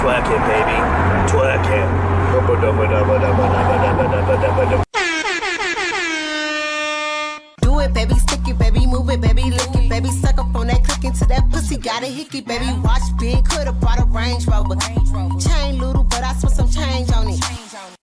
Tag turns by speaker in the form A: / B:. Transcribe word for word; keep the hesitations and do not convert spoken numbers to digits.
A: Twerk it, baby. Twerk it.
B: Do it, baby, stick it, baby, move it, baby, lick it, baby, suck up on that click into that pussy, got a hickey, baby, watch big, coulda brought a Range Rover, chain little, but I spent some change on it.